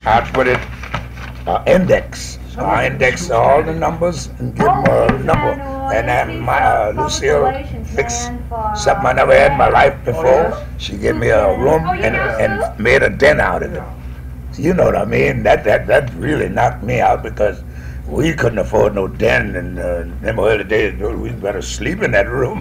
I put it index. So I index all the numbers and give them a number. And then my Lucille fixed something I never had in my life before. She gave me a room and made a den out of it. You know what I mean? That really knocked me out because we couldn't afford no den, and them early days we better sleep in that room.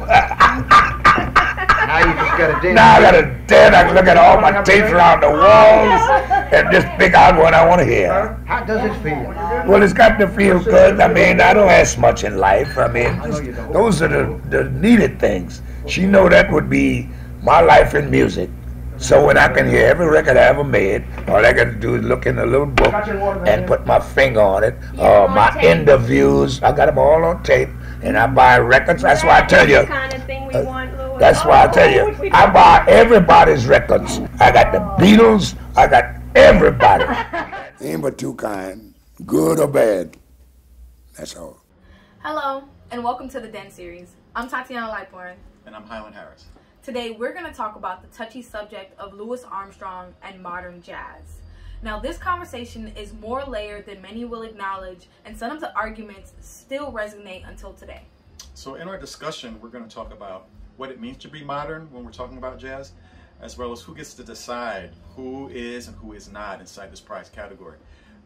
Now you just got a den. Now I got a den. I can look at all my tapes around the walls and just pick out what I want to hear. How does it feel? Well, it's got to feel good. I mean, I don't ask much in life. I mean, those are the needed things. She know that would be my life in music. So when I can hear every record I ever made, all I got to do is look in a little book and put my finger on it. My interviews, I got them all on tape, and I buy records. That's why I tell you. That's why I tell you, I buy everybody's records. I got the Beatles. I got everybody. Ain't but two kind, good or bad. That's all. Hello, and welcome to the Den series. I'm Tatjana Lightbourn. And I'm Hyland Harris. Today we're going to talk about the touchy subject of Louis Armstrong and modern jazz. Now this conversation is more layered than many will acknowledge, and some of the arguments still resonate until today. So in our discussion, we're going to talk about what it means to be modern when we're talking about jazz, as well as who gets to decide who is and who is not inside this prize category.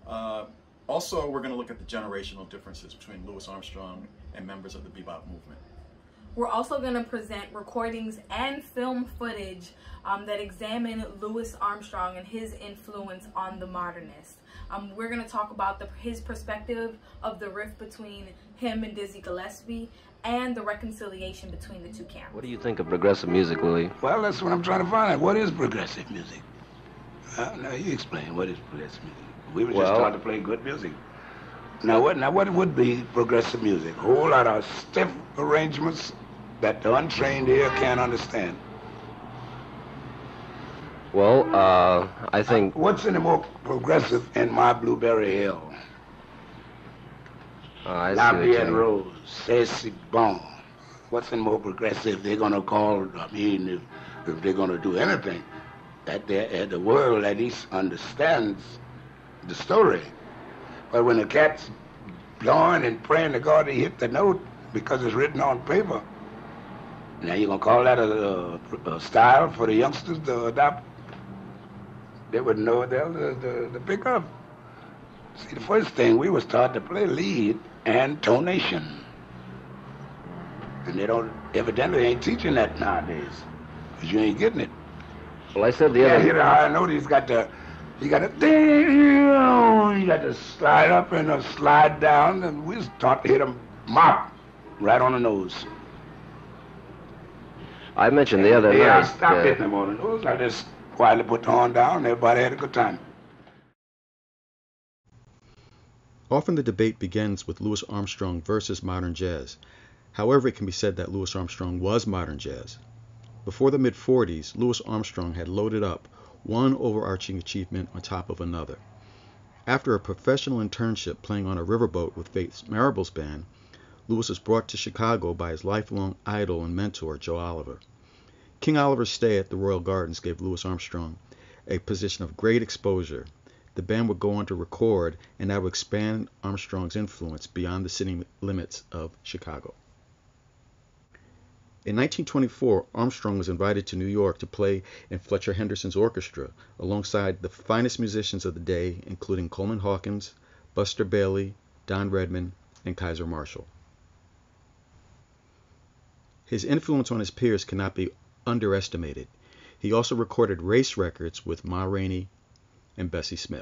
Also, we're going to look at the generational differences between Louis Armstrong and members of the Bebop movement. We're also going to present recordings and film footage that examine Louis Armstrong and his influence on the modernists. We're going to talk about his perspective of the rift between him and Dizzy Gillespie and the reconciliation between the two camps. What do you think of progressive music, Louis? Well, that's what I'm trying to find out. What is progressive music? Now you explain. What is progressive music? We were just taught to play good music. Now what would be progressive music? A whole lot of stiff arrangements that the untrained ear can't understand. Well, I think... What's any more progressive in My Blueberry Hill? La Vie Rose, C'est Bon. What's any more progressive? They're going to call, I mean, if they're going to do anything, that the world at least understands the story. But when the cat's blowing and praying to God to hit the note because it's written on paper, now you're going to call that a style for the youngsters to adopt? They wouldn't know what the hell to pick up. See, the first thing, we was taught to play lead and tonation. And they evidently ain't teaching that nowadays, because you ain't getting it. Well, I said the other... Yeah, hit a high note, you got to slide up and slide down, and we was taught to hit a mop right on the nose. I mentioned the other night... Yeah, I stopped hitting them on the nose. I just quietly put the horn down, and everybody had a good time. Often the debate begins with Louis Armstrong versus modern jazz. However, it can be said that Louis Armstrong was modern jazz. Before the mid-40s, Louis Armstrong had loaded up one overarching achievement on top of another. After a professional internship playing on a riverboat with Faith Marable's band, Louis was brought to Chicago by his lifelong idol and mentor, Joe Oliver. King Oliver's stay at the Royal Gardens gave Louis Armstrong a position of great exposure. The band would go on to record, and that would expand Armstrong's influence beyond the city limits of Chicago. In 1924, Armstrong was invited to New York to play in Fletcher Henderson's orchestra alongside the finest musicians of the day, including Coleman Hawkins, Buster Bailey, Don Redman, and Kaiser Marshall. His influence on his peers cannot be underestimated. He also recorded race records with Ma Rainey and Bessie Smith.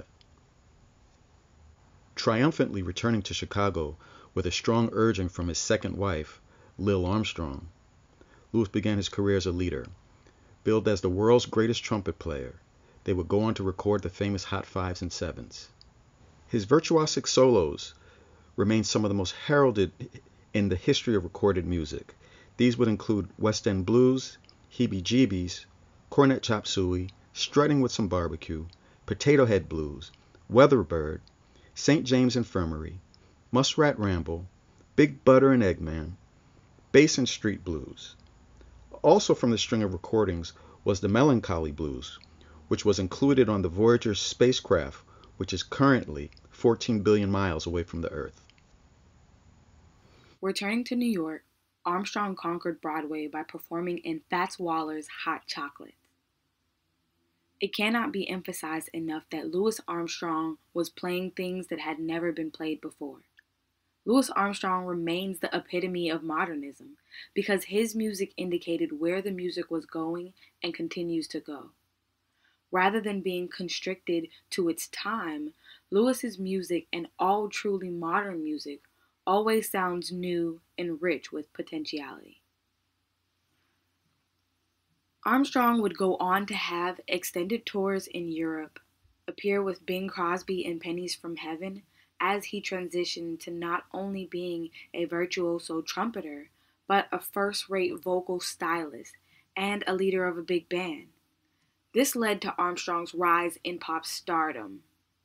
Triumphantly returning to Chicago with a strong urging from his second wife, Lil Armstrong, Louis began his career as a leader. Billed as the world's greatest trumpet player, they would go on to record the famous Hot Fives and Sevens. His virtuosic solos remain some of the most heralded in the history of recorded music. These would include West End Blues, Heebie Jeebies, Cornet Chop Suey, Strutting with Some Barbecue, Potato Head Blues, Weatherbird, St. James Infirmary, Muskrat Ramble, Big Butter and Eggman, Bass and Street Blues. Also from the string of recordings was the Melancholy Blues, which was included on the Voyager spacecraft which is currently 14 billion miles away from the Earth. Returning to New York, Armstrong conquered Broadway by performing in Fats Waller's Hot Chocolate. It cannot be emphasized enough that Louis Armstrong was playing things that had never been played before. Louis Armstrong remains the epitome of modernism because his music indicated where the music was going and continues to go. Rather than being constricted to its time, Louis's music and all truly modern music always sounds new and rich with potentiality. Armstrong would go on to have extended tours in Europe, appear with Bing Crosby and Pennies from Heaven as he transitioned to not only being a virtuoso trumpeter, but a first-rate vocal stylist and a leader of a big band. This led to Armstrong's rise in pop stardom.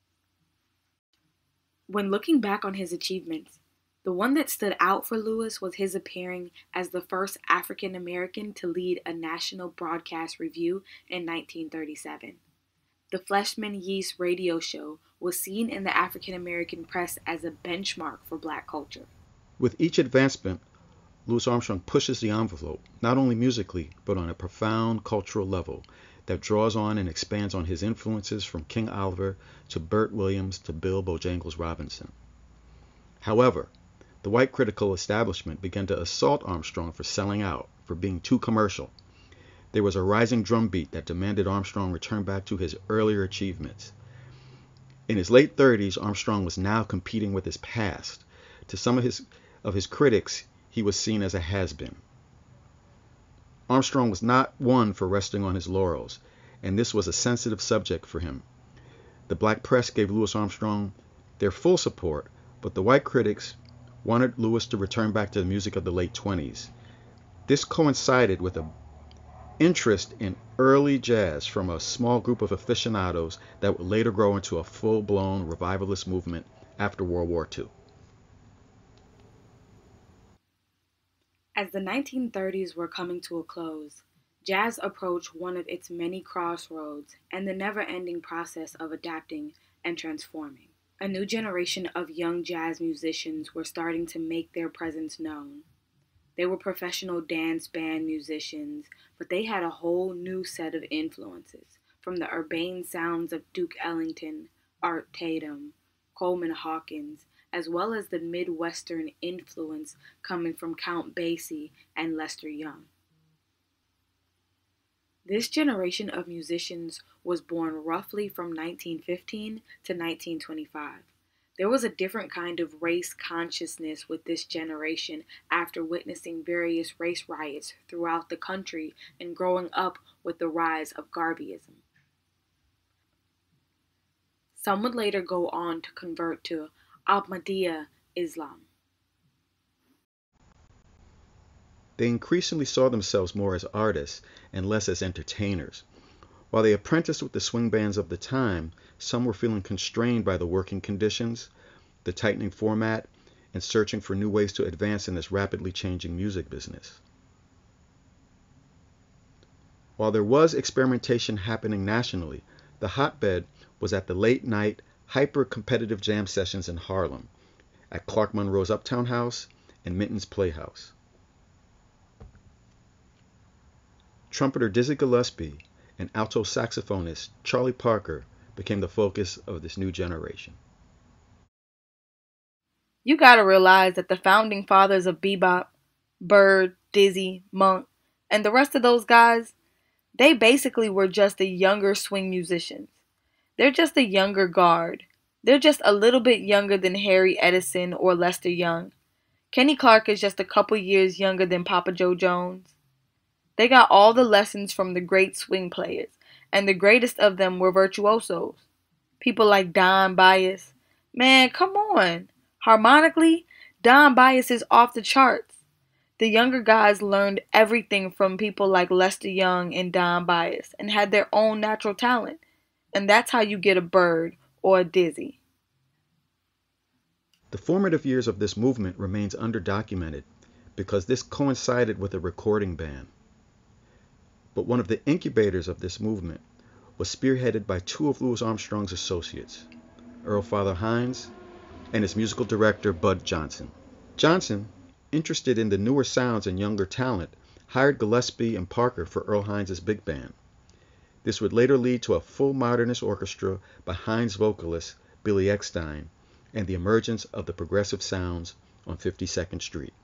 When looking back on his achievements, the one that stood out for Louis was his appearing as the first African American to lead a national broadcast review in 1937. The Fleischman Yeast radio show was seen in the African American press as a benchmark for black culture. With each advancement, Louis Armstrong pushes the envelope, not only musically, but on a profound cultural level that draws on and expands on his influences from King Oliver to Burt Williams to Bill Bojangles Robinson. However, the white critical establishment began to assault Armstrong for selling out, for being too commercial. There was a rising drumbeat that demanded Armstrong return back to his earlier achievements. In his late 30s, Armstrong was now competing with his past. To some of his critics, he was seen as a has-been. Armstrong was not one for resting on his laurels, and this was a sensitive subject for him. The black press gave Louis Armstrong their full support, but the white critics wanted Louis to return back to the music of the late 20s. This coincided with an interest in early jazz from a small group of aficionados that would later grow into a full-blown revivalist movement after World War II. As the 1930s were coming to a close, jazz approached one of its many crossroads and the never-ending process of adapting and transforming. A new generation of young jazz musicians were starting to make their presence known. They were professional dance band musicians, but they had a whole new set of influences, from the urbane sounds of Duke Ellington, Art Tatum, Coleman Hawkins, as well as the Midwestern influence coming from Count Basie and Lester Young. This generation of musicians was born roughly from 1915 to 1925. There was a different kind of race consciousness with this generation after witnessing various race riots throughout the country and growing up with the rise of Garveyism. Some would later go on to convert to Ahmadiyya Islam. They increasingly saw themselves more as artists and less as entertainers. While they apprenticed with the swing bands of the time, some were feeling constrained by the working conditions, the tightening format, and searching for new ways to advance in this rapidly changing music business. While there was experimentation happening nationally, the hotbed was at the late-night, hyper-competitive jam sessions in Harlem, at Clark Monroe's Uptown House and Minton's Playhouse. Trumpeter Dizzy Gillespie and alto saxophonist Charlie Parker became the focus of this new generation. You gotta realize that the founding fathers of Bebop, Bird, Dizzy, Monk, and the rest of those guys, they basically were just the younger swing musicians. They're just a younger guard. They're just a little bit younger than Harry Edison or Lester Young. Kenny Clark is just a couple years younger than Papa Joe Jones. They got all the lessons from the great swing players, and the greatest of them were virtuosos. People like Don Byas. Man, come on. Harmonically, Don Byas is off the charts. The younger guys learned everything from people like Lester Young and Don Byas and had their own natural talent. And that's how you get a Bird or a Dizzy. The formative years of this movement remains underdocumented because this coincided with a recording ban. But one of the incubators of this movement was spearheaded by two of Louis Armstrong's associates, Earl Father Hines, and its musical director, Bud Johnson. Johnson, interested in the newer sounds and younger talent, hired Gillespie and Parker for Earl Hines' big band. This would later lead to a full modernist orchestra by Hines vocalist Billy Eckstine and the emergence of the progressive sounds on 52nd Street.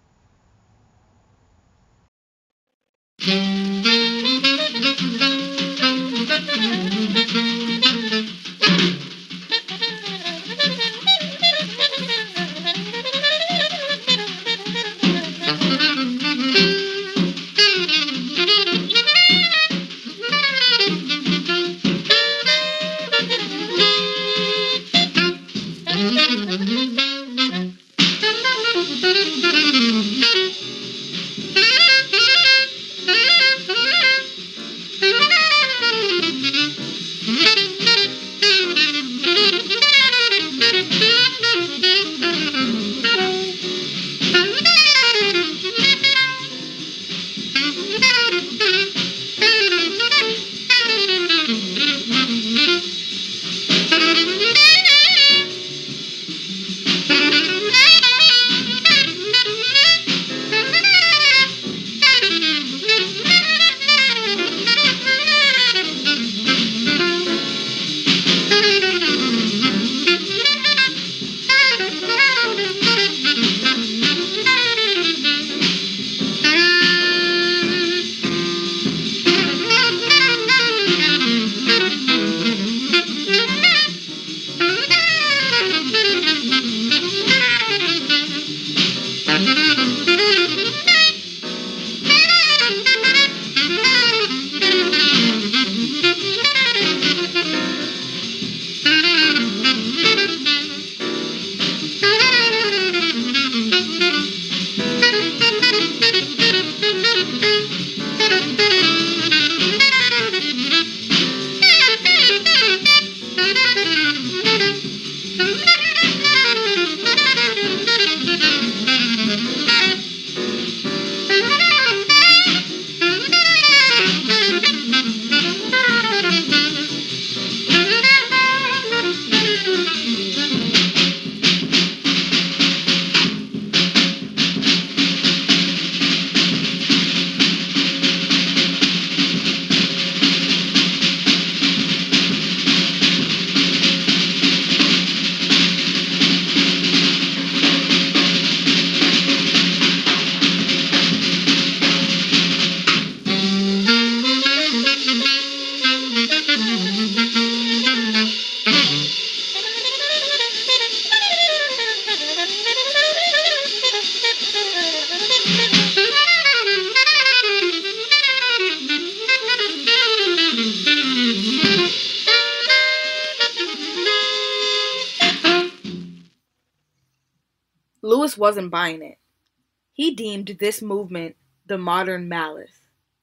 Louis wasn't buying it. He deemed this movement the modern malice.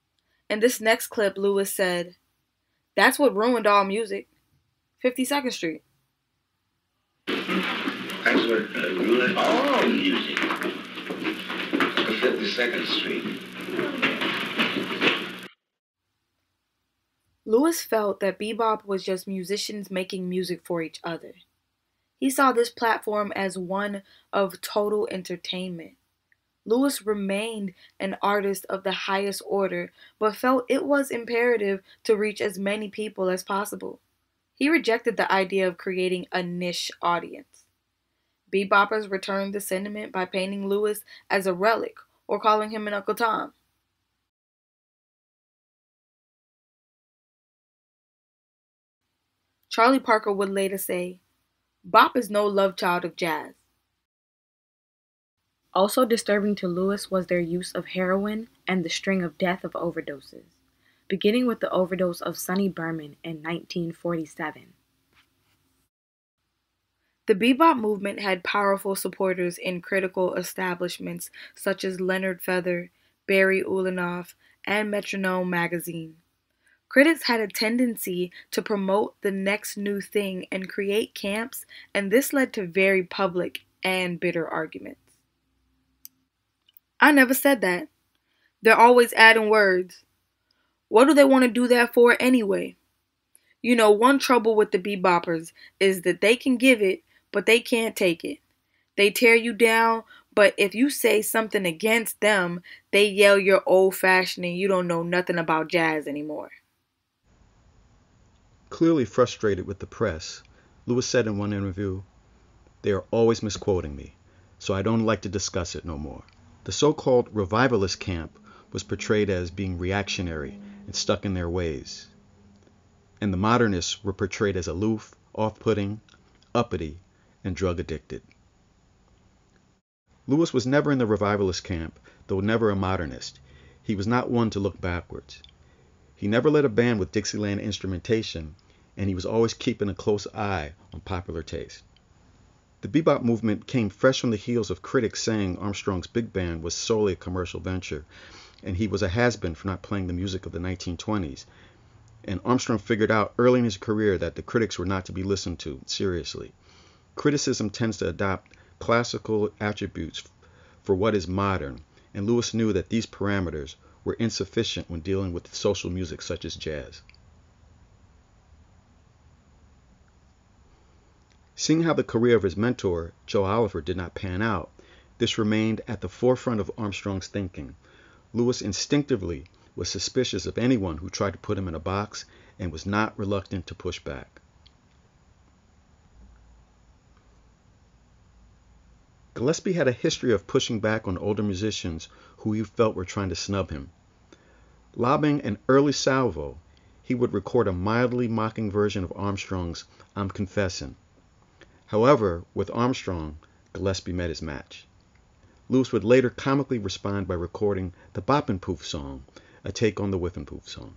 In this next clip, Louis said, "That's what ruined all music. 52nd Street." That's what ruined all music. 52nd Street. Louis felt that bebop was just musicians making music for each other. He saw this platform as one of total entertainment. Louis remained an artist of the highest order, but felt it was imperative to reach as many people as possible. He rejected the idea of creating a niche audience. Beboppers returned the sentiment by painting Louis as a relic or calling him an Uncle Tom. Charlie Parker would later say, "Bop is no love child of jazz." Also disturbing to Louis was their use of heroin and the string of death of overdoses, beginning with the overdose of Sonny Berman in 1947. The bebop movement had powerful supporters in critical establishments such as Leonard Feather, Barry Ulanoff, and Metronome magazine. Critics had a tendency to promote the next new thing and create camps, and this led to very public and bitter arguments. "I never said that. They're always adding words. What do they want to do that for anyway? You know, one trouble with the beboppers is that they can give it, but they can't take it. They tear you down, but if you say something against them, they yell you're old-fashioned and you don't know nothing about jazz anymore. Clearly frustrated with the press, Louis said in one interview, "They are always misquoting me, so I don't like to discuss it no more." The so-called revivalist camp was portrayed as being reactionary and stuck in their ways, and the modernists were portrayed as aloof, off-putting, uppity, and drug-addicted. Louis was never in the revivalist camp, though never a modernist. He was not one to look backwards. He never led a band with Dixieland instrumentation, and he was always keeping a close eye on popular taste. The bebop movement came fresh from the heels of critics saying Armstrong's big band was solely a commercial venture, and he was a has-been for not playing the music of the 1920s. And Armstrong figured out early in his career that the critics were not to be listened to seriously. Criticism tends to adopt classical attributes for what is modern, and Louis knew that these parameters were insufficient when dealing with social music such as jazz. Seeing how the career of his mentor, Joe Oliver, did not pan out, this remained at the forefront of Armstrong's thinking. Louis instinctively was suspicious of anyone who tried to put him in a box and was not reluctant to push back. Gillespie had a history of pushing back on older musicians who he felt were trying to snub him. Lobbing an early salvo, he would record a mildly mocking version of Armstrong's "I'm Confessin'." However, with Armstrong, Gillespie met his match. Louis would later comically respond by recording the Boppin' Poof song, a take on the Whiffin' Poof song.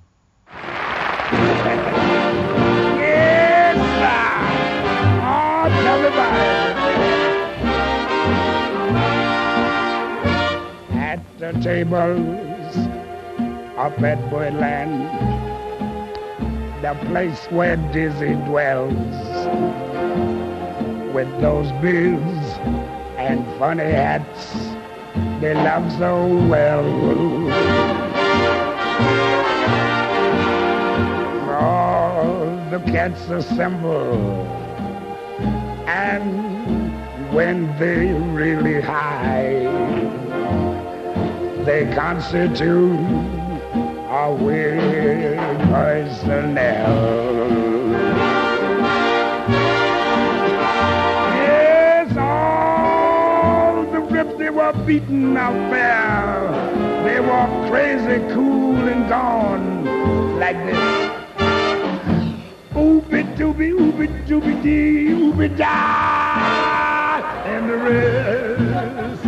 Yes, sir. Oh, tell me about it. At the tables up at Boyland, the place where Dizzy dwells, with those beards and funny hats they love so well. All the cats assemble, and when they really high, they constitute a weird personnel. Yes, all the rips they were beating out there, they were crazy, cool, and gone like this. Ooby dooby, ooby dooby dee, ooby da, and the rest.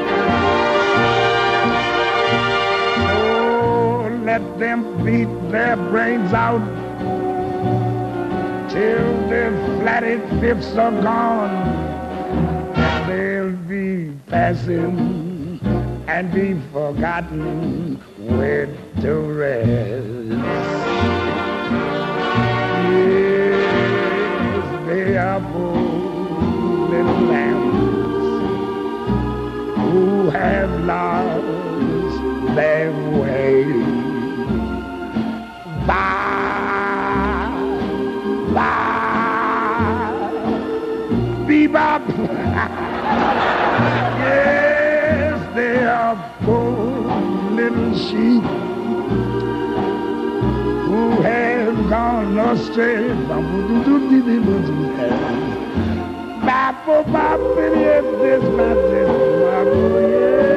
Let them beat their brains out till their flatted fifths are gone, and they'll be passing and be forgotten with the rest. Yes, they are poor little lambs who have lost their way. Bye, bye, bebop. Yes, they are poor little sheep who have gone astray. Bop, bop, yes, this, bop, this, bop, yeah.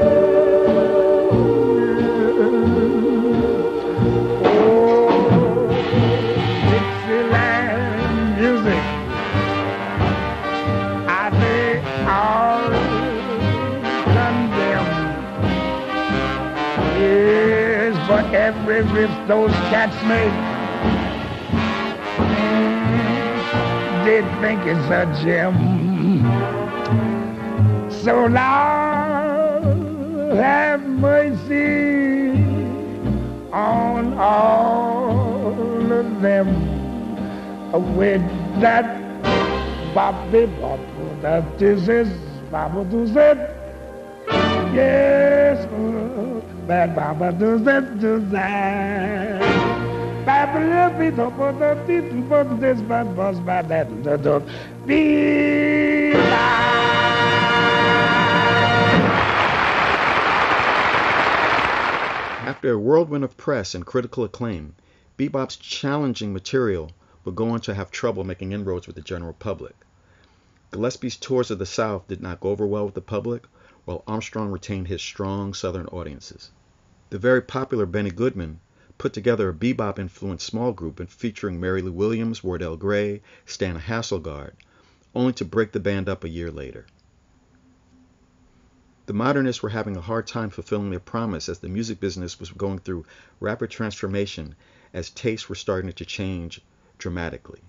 Every riff those cats make, they think it's a gem. So Lord, have mercy on all of them with that boppy bop, that this is bopper to set. Yes, that bopper to set to that. After a whirlwind of press and critical acclaim, Bebop's challenging material would go on to have trouble making inroads with the general public. Gillespie's tours of the South did not go over well with the public, while Armstrong retained his strong Southern audiences. The very popular Benny Goodman put together a bebop-influenced small group featuring Mary Lou Williams, Wardell Gray, Stan Hasselgaard, only to break the band up a year later. The modernists were having a hard time fulfilling their promise as the music business was going through rapid transformation as tastes were starting to change dramatically.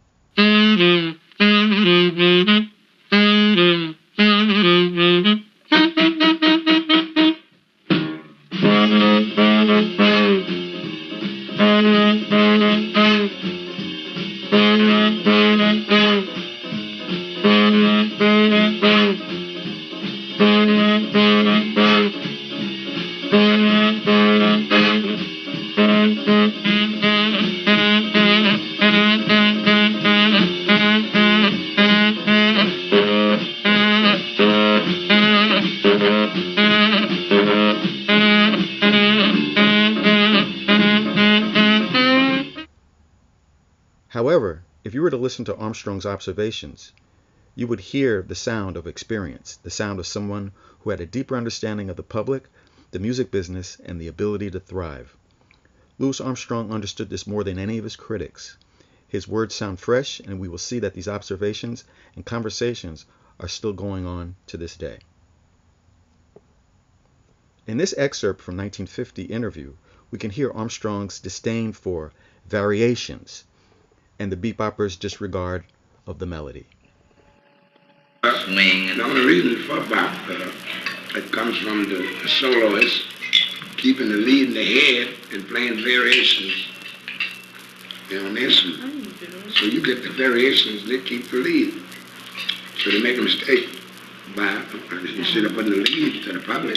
However, if you were to listen to Armstrong's observations, you would hear the sound of experience, the sound of someone who had a deeper understanding of the public, the music business, and the ability to thrive. Louis Armstrong understood this more than any of his critics. His words sound fresh, and we will see that these observations and conversations are still going on to this day. In this excerpt from 1950 interview, we can hear Armstrong's disdain for variations and the bebopper's disregard of the melody. Swing. The only reason for bop, it comes from the soloist keeping the lead in the head and playing variations on this one. So you get the variations, they keep the lead. So they make a mistake by instead of putting the lead to the public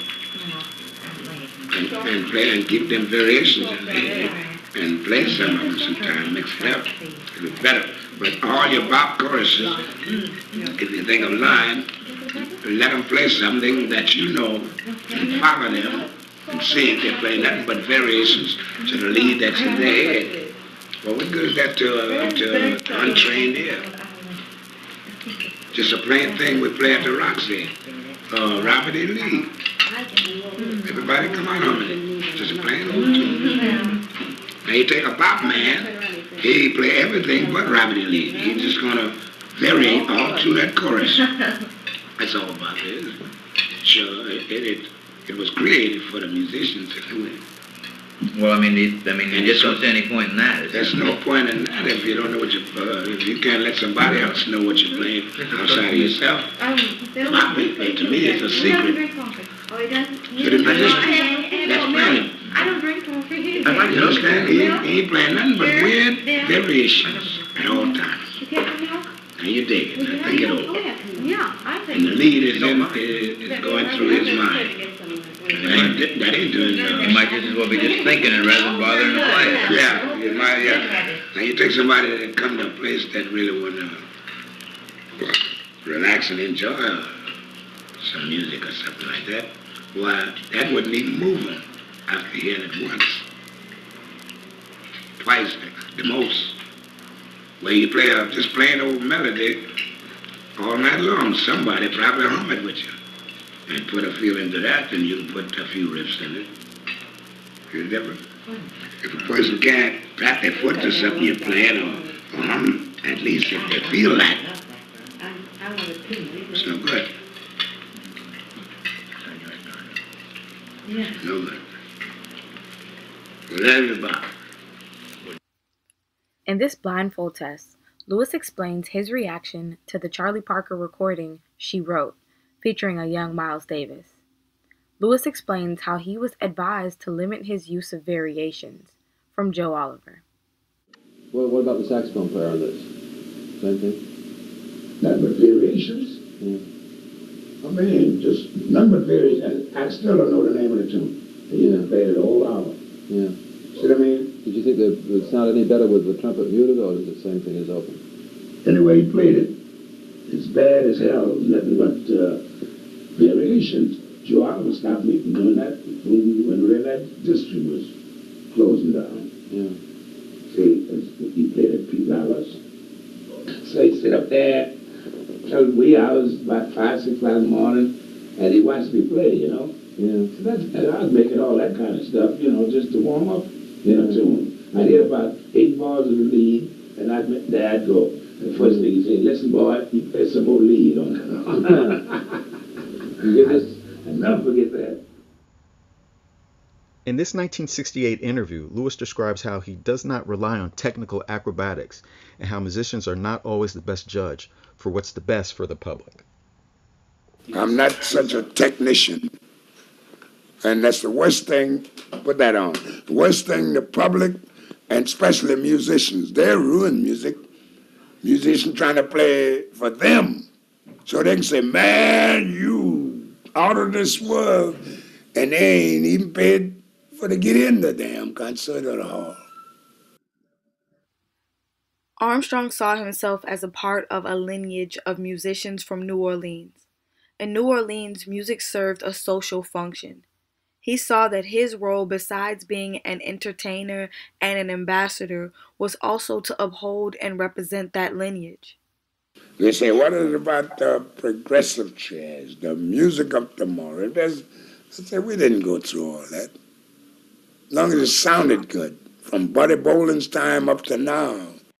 and play and keep them variations in the head. And play some of them sometimes, mix it up, it'll be better. But all your bop choruses, if you think of line, let them play something that you know and follow them and see if they play nothing but variations to the lead that's in their head. Well, what good is that to untrained ear? Just a plain thing we play at the Roxy, Robert E. Lee. Everybody come on home with it. Just a plain old tune. Now you take a bop man, he play everything but Robert E. Lee. He's just gonna vary all through that chorus. That's all bop is. Sure, it was created for the musicians anyway. Well, I mean, just don't see any point in that. There's no point in that if you don't know what if you can't let somebody else know what you're playing outside of yourself. Bop, to me, it's a secret. Oh, he doesn't? So the musician, that's playing. I don't drink coffee. You understand? He ain't playing nothing but weird variations at all times. You get the milk? And you dig it. I think it over. Yeah, I think. And the lead is going through his mind. That ain't doing nothing. You might just as well be just thinking it rather than bothering to play it. Yeah, you might, yeah. Now you take somebody that come to a place that really want to relax and enjoy some music or something like that. Why, that wouldn't even move them after hearing it once. Twice, the most. Where you play just plain old melody all night long, somebody probably hum it with you. And put a feel into that, then you can put a few riffs in it. You never. If a person can't pat their foot to something you're playing or hum, at least if they feel that, it's no good. No good. Learn about. In this blindfold test, Louis explains his reaction to the Charlie Parker recording She Wrote, featuring a young Miles Davis. Louis explains how he was advised to limit his use of variations, from Joe Oliver. Well, what about the saxophone player on this? Same thing? Nothing but variations? Yeah. I mean, just nothing but variations. I still don't know the name of the tune. He just played it the whole hour. Yeah. See what I mean? Did you think that it would sound any better with the trumpet muted, or is it the same thing as open? Anyway, he played it. It's bad as hell. Nothing but variations. Joe Oliver stopped me from doing that when Red Light District was closing down. Yeah. See, he played at peak hours. So he sit up there till wee hours, about 5, 6 o'clock in the morning, and he watched me play, you know. Yeah. So I was making all that kind of stuff, you know, just to warm up, you know, to him. I did about 8 bars of the lead, and I'd go. The first thing he said, listen, boy, you play some more lead on that. You get this? I'll never forget that. In this 1968 interview, Louis describes how he does not rely on technical acrobatics and how musicians are not always the best judge for what's the best for the public. I'm not such a technician. And that's the worst thing, put that on, the worst thing the public, and especially musicians, they ruin music. Musicians trying to play for them, so they can say, man, you out of this world, and they ain't even paid for to get in the damn concert at all. Armstrong saw himself as a part of a lineage of musicians from New Orleans. In New Orleans, music served a social function. He saw that his role, besides being an entertainer and an ambassador, was also to uphold and represent that lineage. They say, what is it about the progressive jazz, the music of tomorrow? I say, we didn't go through all that. As long as it sounded good, from Buddy Bolin's time up to now.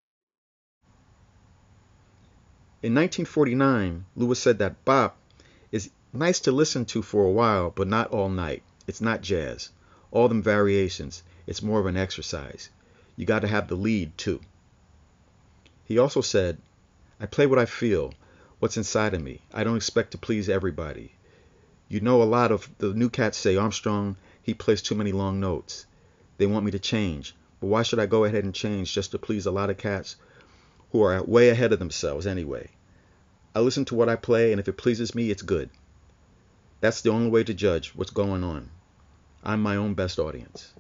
In 1949, Louis said that bop is nice to listen to for a while, but not all night. It's not jazz. All them variations. It's more of an exercise. You got to have the lead, too. He also said, I play what I feel, what's inside of me. I don't expect to please everybody. You know, a lot of the new cats say, Armstrong, he plays too many long notes. They want me to change. But why should I go ahead and change just to please a lot of cats who are way ahead of themselves anyway? I listen to what I play, and if it pleases me, it's good. That's the only way to judge what's going on. I'm my own best audience.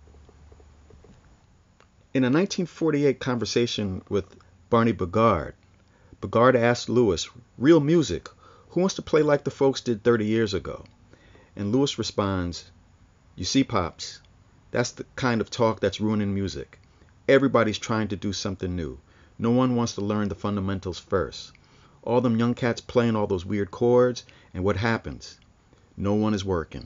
In a 1948 conversation with Barney Bigard, Bigard asked Louis, real music, who wants to play like the folks did 30 years ago? And Louis responds, you see, Pops, that's the kind of talk that's ruining music. Everybody's trying to do something new. No one wants to learn the fundamentals first. All them young cats playing all those weird chords, and what happens? No one is working.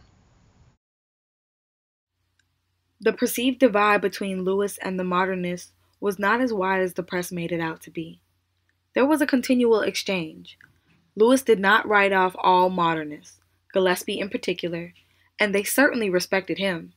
The perceived divide between Louis and the modernists was not as wide as the press made it out to be. There was a continual exchange. Louis did not write off all modernists, Gillespie in particular, and they certainly respected him.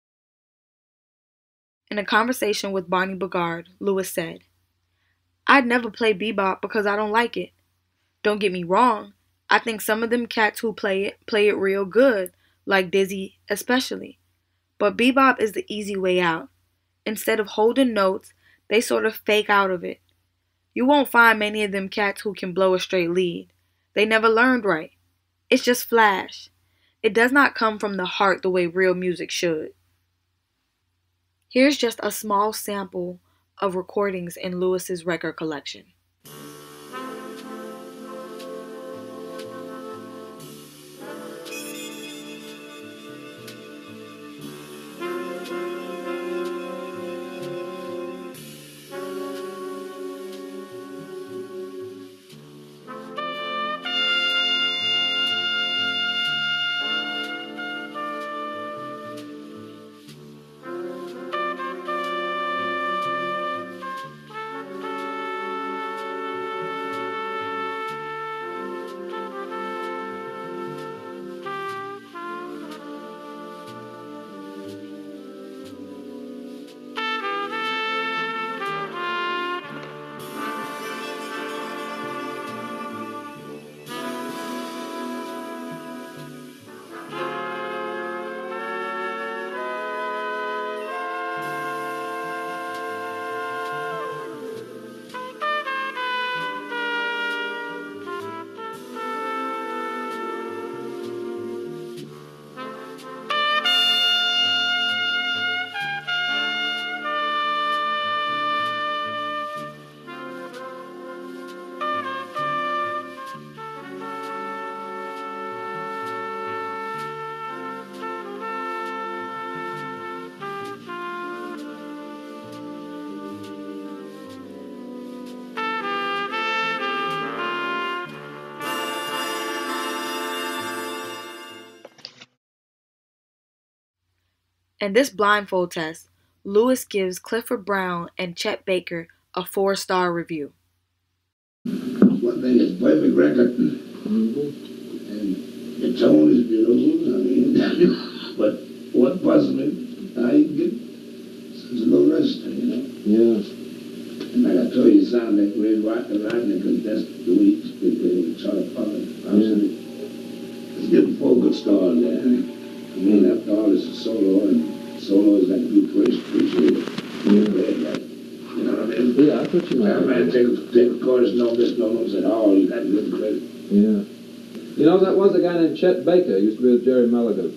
In a conversation with Barney Bigard, Louis said, I'd never play bebop because I don't like it. Don't get me wrong, I think some of them cats who play it real good, like Dizzy especially. But bebop is the easy way out. Instead of holding notes, they sort of fake out of it. You won't find many of them cats who can blow a straight lead. They never learned right. It's just flash. It does not come from the heart the way real music should. Here's just a small sample of recordings in Louis's record collection. In this blindfold test, Louis gives Clifford Brown and Chet Baker a 4-star review. One thing is perfect record. And the tone is beautiful. I mean, but what puzzles me, I get such a low register, you know? Yeah. And like I told you, it sounds like Red Rodney, because that's the way he played with Charlie Parker. Let's give him 4 good stars there. I mean, after all, it's a solo, and solo is like you appreciate it. You know what I mean? Yeah, I thought you might. Man, take a chorus, no notes at all. You got to give the credit. Yeah. You know, that was a guy named Chet Baker. He used to be with Jerry Mulligan.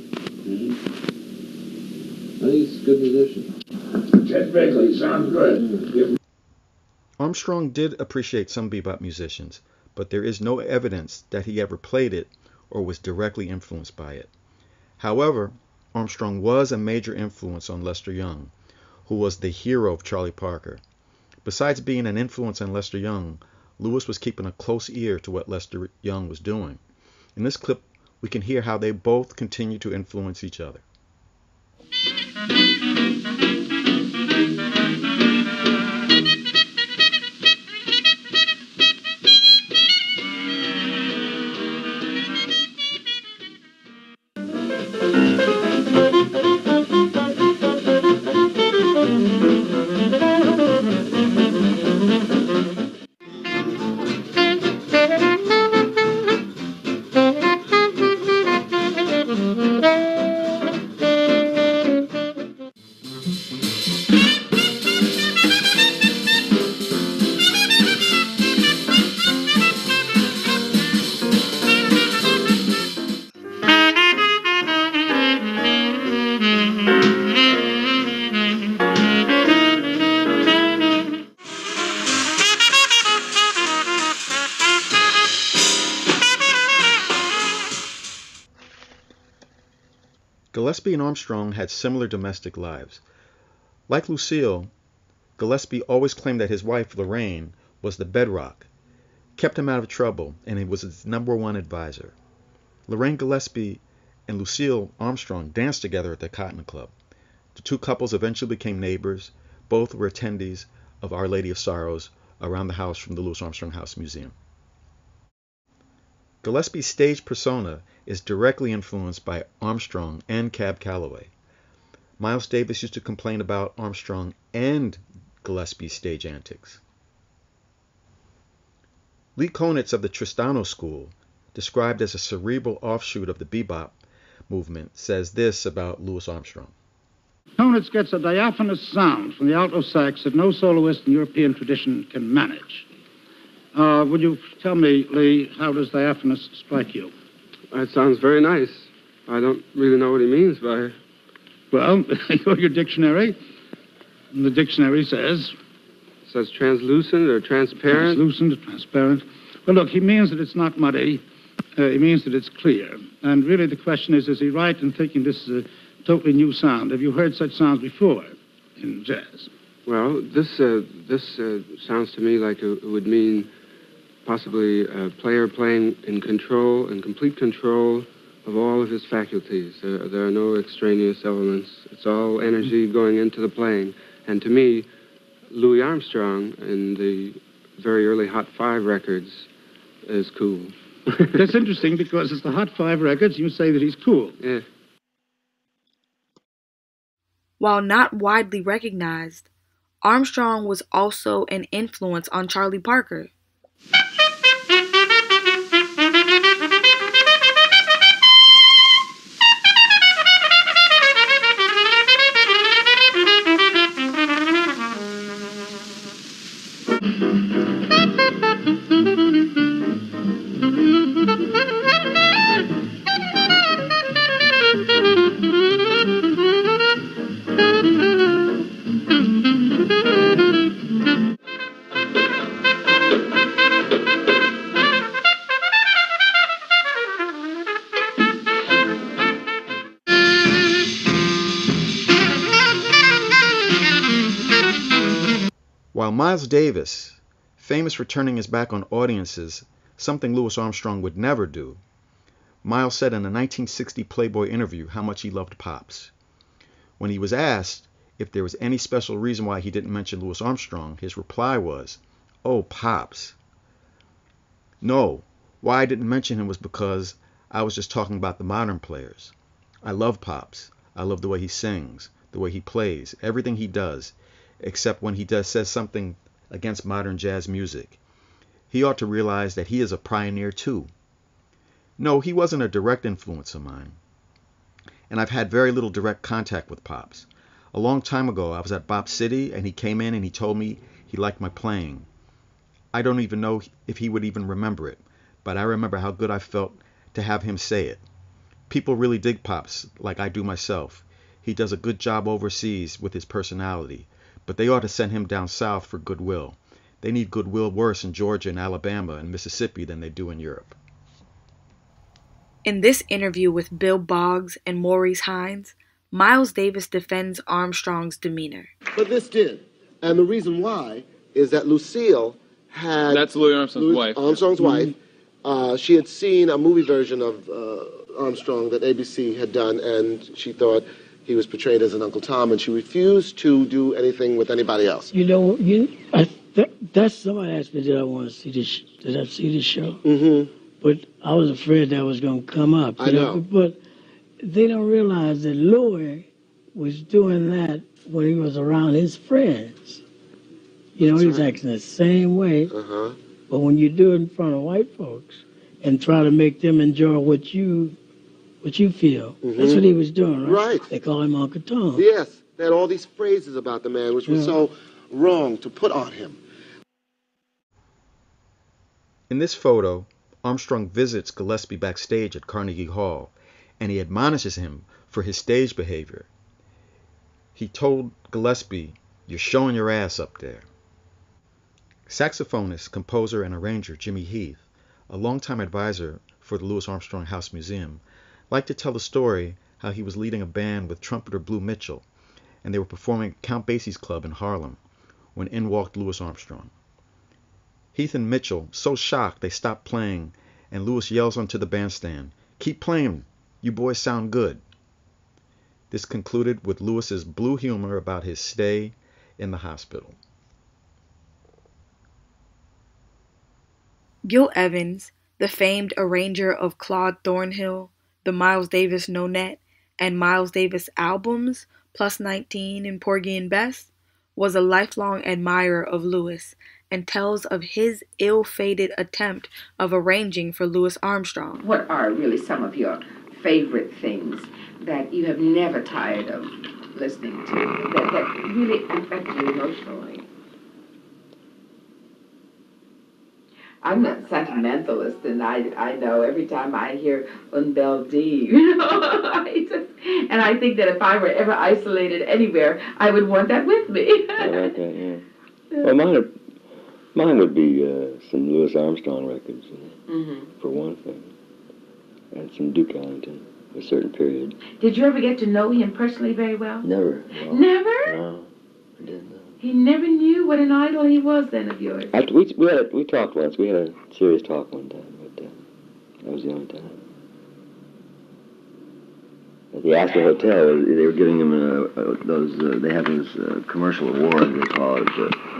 I think he's a good musician. Chet Baker, he sounds good. Armstrong did appreciate some bebop musicians, but there is no evidence that he ever played it or was directly influenced by it. However, Armstrong was a major influence on Lester Young, who was the hero of Charlie Parker. Besides being an influence on Lester Young, Louis was keeping a close ear to what Lester Young was doing. In this clip, we can hear how they both continue to influence each other. Gillespie and Armstrong had similar domestic lives. Like Lucille, Gillespie always claimed that his wife, Lorraine, was the bedrock, kept him out of trouble, and he was his #1 advisor. Lorraine Gillespie and Lucille Armstrong danced together at the Cotton Club. The two couples eventually became neighbors. Both were attendees of Our Lady of Sorrows around the house from the Louis Armstrong House Museum. Gillespie's stage persona is directly influenced by Armstrong and Cab Calloway. Miles Davis used to complain about Armstrong and Gillespie's stage antics. Lee Konitz of the Tristano School, described as a cerebral offshoot of the bebop movement, says this about Louis Armstrong. Konitz gets a diaphanous sound from the alto sax that no soloist in European tradition can manage. Would you tell me, Lee, how does diaphanous strike you? That sounds very nice. I don't really know what he means by it. Well, go to your dictionary. And the dictionary says... It says translucent or transparent? Translucent or transparent. Well, look, he means that it's not muddy. He means that it's clear. And really the question is he right in thinking this is a totally new sound? Have you heard such sounds before in jazz? Well, this sounds to me like it would mean possibly a player playing in control, in complete control of all of his faculties. There are no extraneous elements. It's all energy going into the playing. And to me, Louis Armstrong in the very early Hot 5 records is cool. That's interesting because it's the Hot 5 records, you say that he's cool. Yeah. While not widely recognized, Armstrong was also an influence on Charlie Parker. While Miles Davis, famous for turning his back on audiences, something Louis Armstrong would never do, Miles said in a 1960 Playboy interview how much he loved Pops. When he was asked if there was any special reason why he didn't mention Louis Armstrong, his reply was, "Oh, Pops." No, why I didn't mention him was because I was just talking about the modern players. I love Pops. I love the way he sings, the way he plays, everything he does, except when he says something against modern jazz music. He ought to realize that he is a pioneer too. No, he wasn't a direct influence of mine, and I've had very little direct contact with Pops. A long time ago, I was at Bop City, and he came in and he told me he liked my playing. I don't even know if he would even remember it, but I remember how good I felt to have him say it. People really dig Pops, like I do myself. He does a good job overseas with his personality, but they ought to send him down south for goodwill. They need goodwill worse in Georgia and Alabama and Mississippi than they do in Europe. In this interview with Bill Boggs and Maurice Hines, Miles Davis defends Armstrong's demeanor. But this did. And the reason why is that Lucille had... That's Louis Armstrong's wife. Armstrong's wife. She had seen a movie version of Armstrong that ABC had done, and she thought he was portrayed as an Uncle Tom, and she refused to do anything with anybody else. You know, that's somebody asked me, did I want to see this? Did I see this show? Mm-hmm. But I was afraid that was going to come up. I know. But they don't realize that Louis was doing that when he was around his friends. You know, he's acting the same way. Uh-huh. But when you do it in front of white folks and try to make them enjoy what you feel, that's what he was doing, right? Right. They call him Uncle Tom. Yes. They had all these phrases about the man, which was so wrong to put on him. In this photo, Armstrong visits Gillespie backstage at Carnegie Hall, and he admonishes him for his stage behavior. He told Gillespie, "You're showing your ass up there." Saxophonist, composer, and arranger Jimmy Heath, a longtime advisor for the Louis Armstrong House Museum, liked to tell the story how he was leading a band with trumpeter Blue Mitchell, and they were performing at Count Basie's Club in Harlem, when in walked Louis Armstrong. Heath and Mitchell, so shocked they stopped playing, and Louis yells onto the bandstand, "Keep playing, you boys sound good." This concluded with Louis's blue humor about his stay in the hospital. Gil Evans, the famed arranger of Claude Thornhill, the Miles Davis Nonet, and Miles Davis albums, Plus 19 and Porgy and Bess, was a lifelong admirer of Louis and tells of his ill-fated attempt of arranging for Louis Armstrong. What are really some of your favorite things that you have never tired of listening to, that really affect you emotionally? I'm a sentimentalist, and I know every time I hear Un Bel D, you know, and I think that if I were ever isolated anywhere, I would want that with me. I like that, yeah. Well, mine would be some Louis Armstrong records, for one thing, and some Duke Ellington, a certain period. Did you ever get to know him personally very well? Never. No. Never? No, I didn't know. He never knew what an idol he was then of yours. We talked once. We had a serious talk one time, but that was the only time. At the Astor Hotel, they were giving him they have those commercial awards, they call it.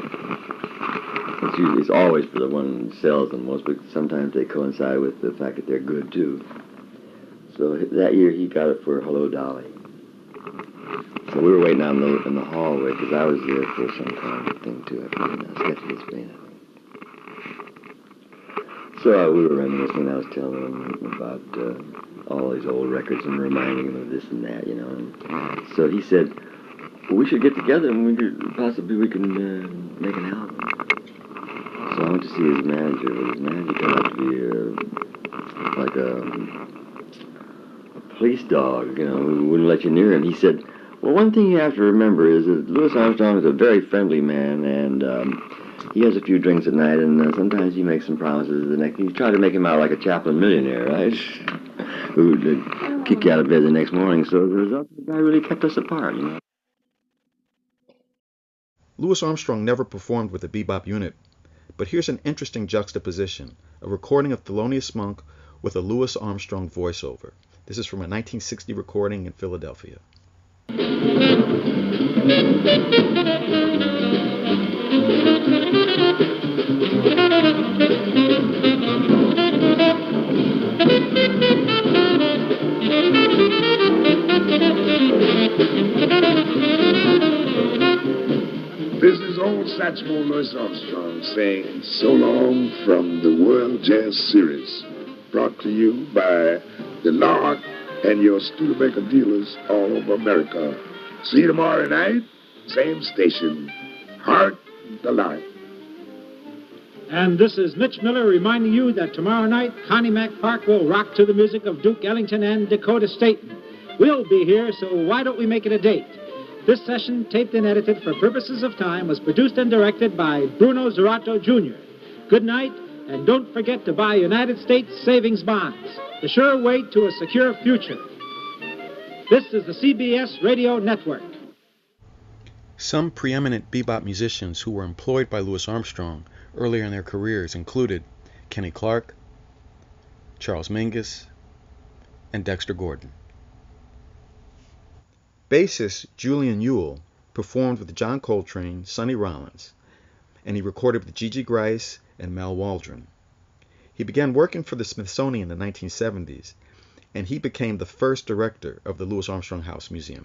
It's always for the one who sells them most, but sometimes they coincide with the fact that they're good, too. So that year he got it for Hello, Dolly. So we were waiting out in the hallway, because I was there for some kind of thing, too. I forget now. Sketch of Spain, I think. So we were reminiscing, I was telling him about all these old records and reminding him of this and that, you know. And so he said, well, we should get together and we can make an album. So I went to see his manager, but his manager turned out to be like a police dog, you know, who wouldn't let you near him. He said, well, one thing you have to remember is that Louis Armstrong is a very friendly man, and he has a few drinks at night, and sometimes he makes some promises. You try to make him out like a Chaplin millionaire, right? Who'd kick you out of bed the next morning. So the result, the guy really kept us apart, you know. Louis Armstrong never performed with the Bebop unit, but here's an interesting juxtaposition, a recording of Thelonious Monk with a Louis Armstrong voiceover. This is from a 1960 recording in Philadelphia. This is old saxophone Louis Armstrong saying so long from the World Jazz Series, brought to you by the Lord and your Studebaker dealers all over America. See you tomorrow night, same station, Heart the Light. And this is Mitch Miller reminding you that tomorrow night, Connie Mack Park will rock to the music of Duke Ellington and Dakota Staton. We'll be here, so why don't we make it a date? This session, taped and edited for purposes of time, was produced and directed by Bruno Zerato Jr. Good night, and don't forget to buy United States savings bonds, the sure way to a secure future. This is the CBS Radio Network. Some preeminent bebop musicians who were employed by Louis Armstrong earlier in their careers included Kenny Clarke, Charles Mingus, and Dexter Gordon. Bassist Julian Ewell performed with John Coltrane, Sonny Rollins, and he recorded with Gigi Grice and Mal Waldron. He began working for the Smithsonian in the 1970s, and he became the first director of the Louis Armstrong House Museum.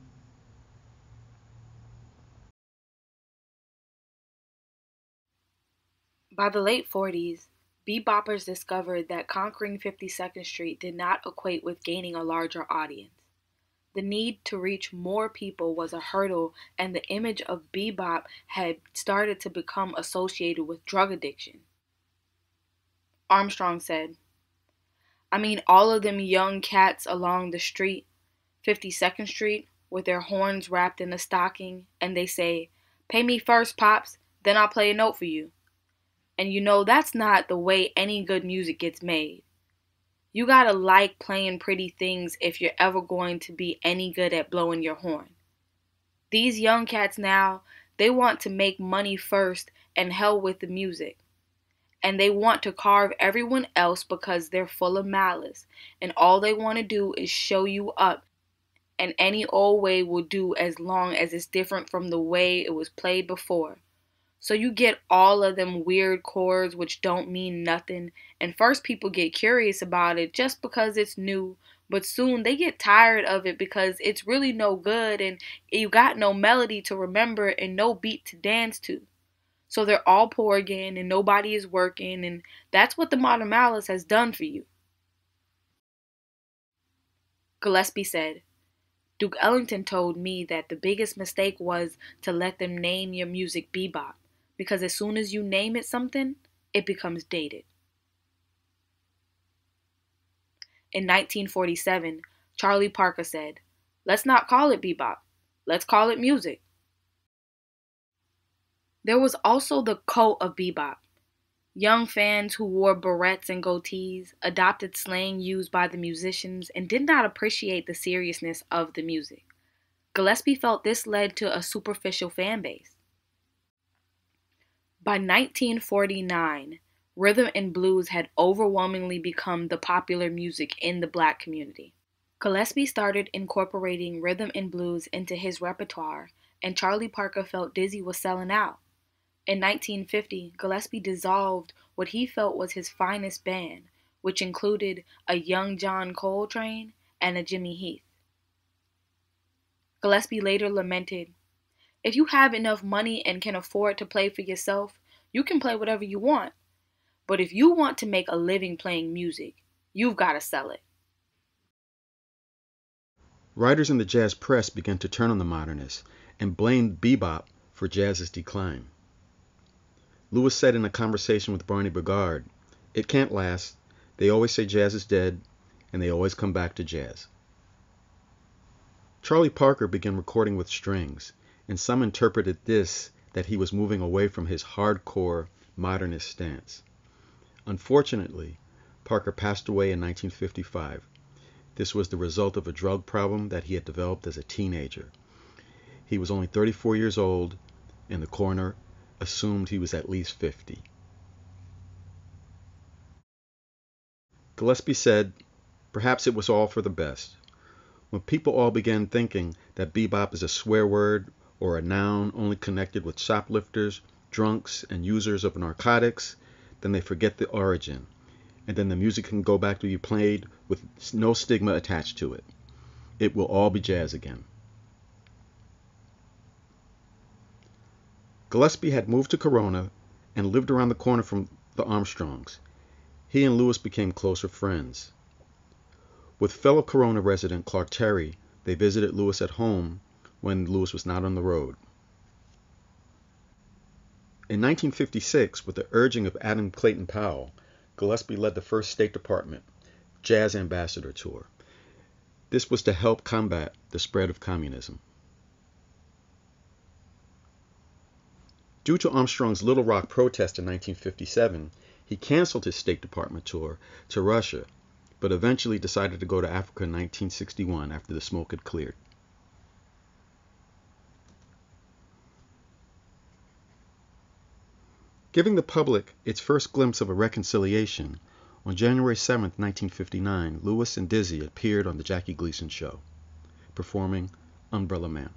By the late 40s, beboppers discovered that conquering 52nd Street did not equate with gaining a larger audience. The need to reach more people was a hurdle, and the image of bebop had started to become associated with drug addiction. Armstrong said, "I mean, all of them young cats along the street, 52nd Street, with their horns wrapped in a stocking, and they say, 'Pay me first, Pops, then I'll play a note for you.' And you know that's not the way any good music gets made. You gotta like playing pretty things if you're ever going to be any good at blowing your horn. These young cats now, they want to make money first and hell with the music. And they want to carve everyone else because they're full of malice. And all they want to do is show you up. And any old way will do as long as it's different from the way it was played before. So you get all of them weird chords which don't mean nothing, and first people get curious about it just because it's new, but soon they get tired of it because it's really no good and you got no melody to remember and no beat to dance to. So they're all poor again and nobody is working, and that's what the modern malice has done for you." Gillespie said, "Duke Ellington told me that the biggest mistake was to let them name your music bebop. Because as soon as you name it something, it becomes dated." In 1947, Charlie Parker said, "Let's not call it bebop. Let's call it music." There was also the cult of bebop. Young fans who wore barrettes and goatees, adopted slang used by the musicians, and did not appreciate the seriousness of the music. Gillespie felt this led to a superficial fan base. By 1949, rhythm and blues had overwhelmingly become the popular music in the black community. Gillespie started incorporating rhythm and blues into his repertoire, and Charlie Parker felt Dizzy was selling out. In 1950, Gillespie dissolved what he felt was his finest band, which included a young John Coltrane and a Jimmy Heath. Gillespie later lamented, "If you have enough money and can afford to play for yourself, you can play whatever you want. But if you want to make a living playing music, you've got to sell it." Writers in the jazz press began to turn on the modernists and blamed bebop for jazz's decline. Louis said in a conversation with Barney Bigard, "It can't last. They always say jazz is dead, and they always come back to jazz." Charlie Parker began recording with strings, and some interpreted this that he was moving away from his hardcore modernist stance. Unfortunately, Parker passed away in 1955. This was the result of a drug problem that he had developed as a teenager. He was only 34 years old, and the coroner assumed he was at least 50. Gillespie said, "Perhaps it was all for the best. When people all began thinking that bebop is a swear word or a noun only connected with shoplifters, drunks, and users of narcotics, then they forget the origin, and then the music can go back to be played with no stigma attached to it. It will all be jazz again. Gillespie had moved to Corona and lived around the corner from the Armstrongs. He and Louis became closer friends. With fellow Corona resident Clark Terry, they visited Louis at home when Louis was not on the road. In 1956, with the urging of Adam Clayton Powell, Gillespie led the first State Department Jazz Ambassador Tour. This was to help combat the spread of communism. Due to Armstrong's Little Rock protest in 1957, he canceled his State Department tour to Russia, but eventually decided to go to Africa in 1961 after the smoke had cleared. Giving the public its first glimpse of a reconciliation, on January 7, 1959, Louis and Dizzy appeared on The Jackie Gleason Show, performing Umbrella Man.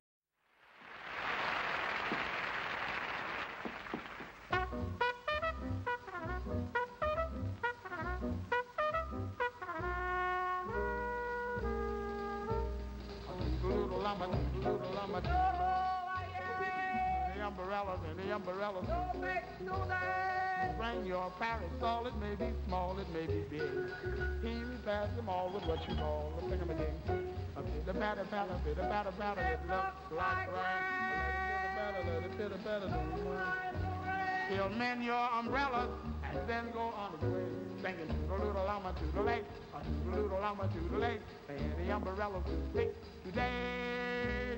The umbrellas. Bring your parasol, it may be small, it may be big. He who pass them all with what you call a thingamading. A bit of batter, batter, bit of batter, batter, it looks like rain. Let it bit of batter, he'll mend your umbrellas and then go on his way. Singing toodle-doodle llama toodle-lay, a toodle-doodle llama toodle-lay. The umbrellas will stick today.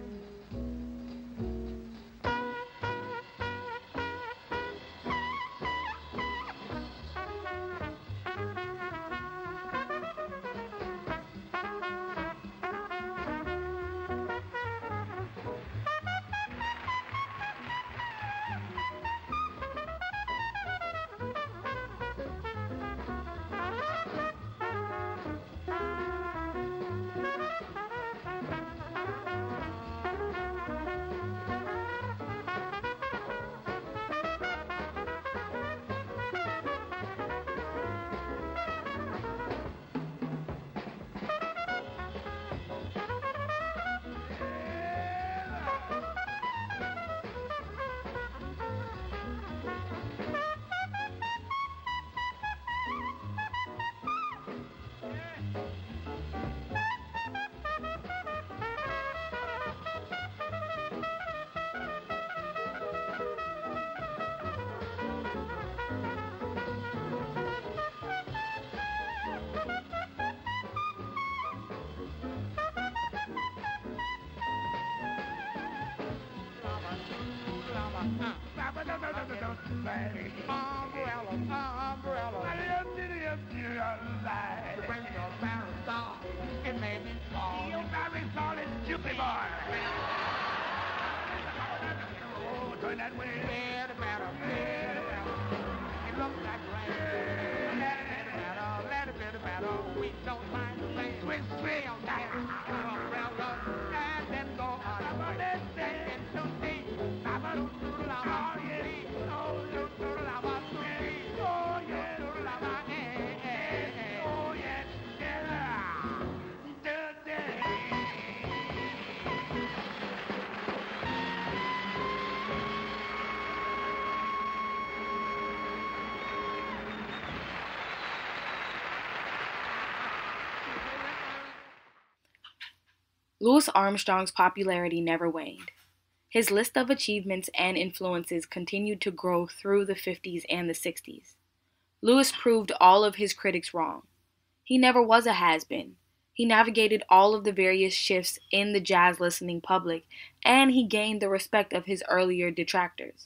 Louis Armstrong's popularity never waned. His list of achievements and influences continued to grow through the 50s and the 60s. Louis proved all of his critics wrong. He never was a has-been. He navigated all of the various shifts in the jazz-listening public, and he gained the respect of his earlier detractors.